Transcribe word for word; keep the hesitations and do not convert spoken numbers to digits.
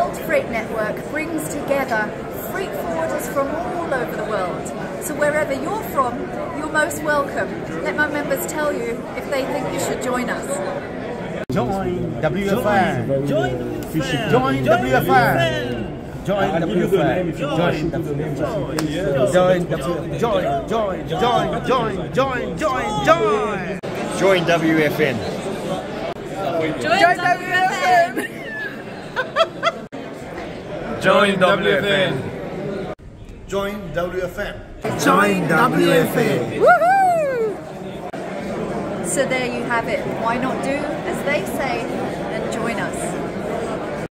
World Freight Network brings together freight forwarders from all over the world. So wherever you're from, you're most welcome. Let my members tell you if they think you should join us. Join W F N. Join Join W F N. Join W F N. Join W F N. Join join join join join join join join. Join W F N. Join W F N. Join W F N. Join W F N. Join W F N. Woohoo! So there you have it. Why not do as they say and join us?